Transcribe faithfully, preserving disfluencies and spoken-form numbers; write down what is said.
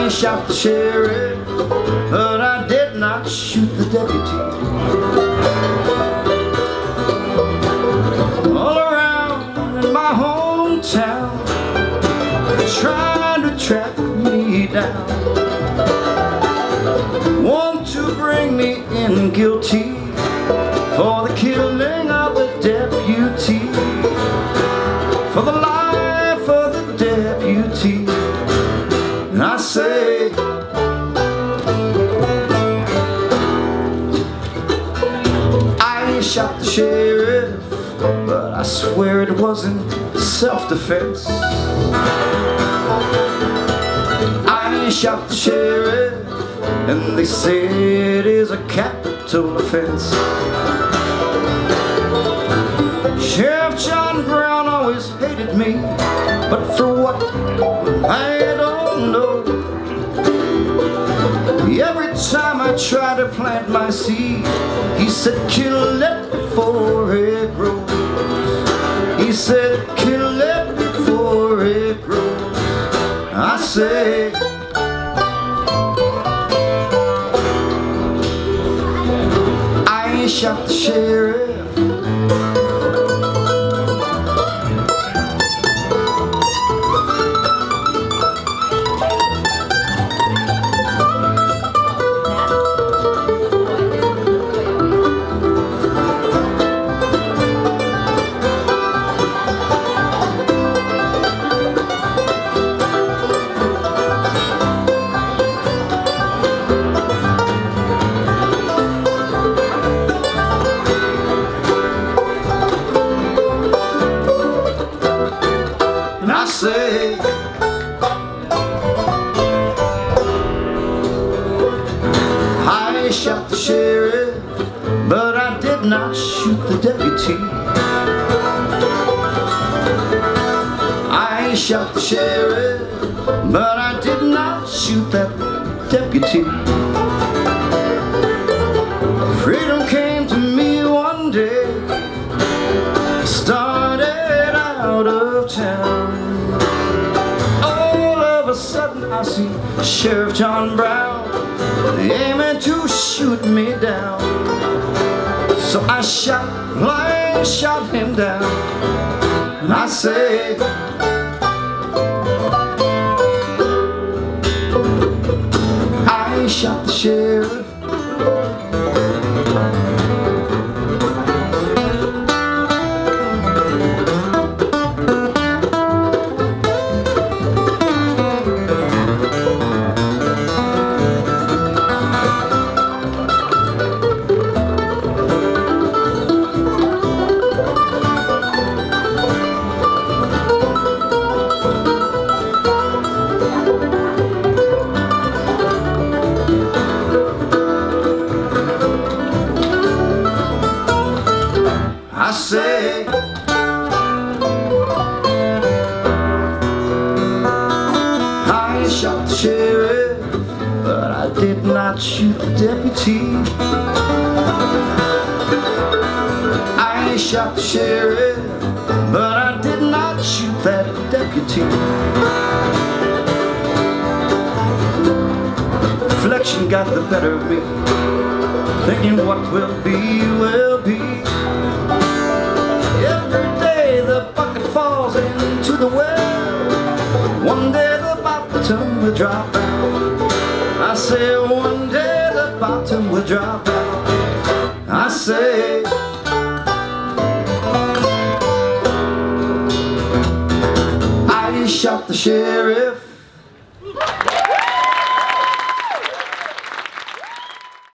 I shot the sheriff, but I did not shoot the deputy. All around in my hometown, trying to track me down, want to bring me in guilty for the killing of the deputy, for the life of the deputy. And I say, I shot the sheriff, but I swear it wasn't self-defense. I shot the sheriff, and they say it is a capital offense. Sheriff John Brown always hated me, but for what, I don't know. Every time I try to plant my seed, he said, kill it before it grows. He said, kill it before it grows. I say, I shot the sheriff, and I say, I shot the sheriff, but I did not shoot the deputy. I shot the sheriff, but I did not shoot that deputy. Freedom came to me one day, started out of town. All of a sudden I see Sheriff John Brown aiming to shoot me down. So I shot, blind shot him down. And I say, I shot the sheriff, I say, I shot the sheriff, but I did not shoot the deputy. I shot the sheriff, but I did not shoot that deputy. Reflection got the better of me, thinking what will be, will be. Every day the bucket falls into the well. One day the bottom will drop out. I say one day the bottom will drop out. I say, I shot the sheriff,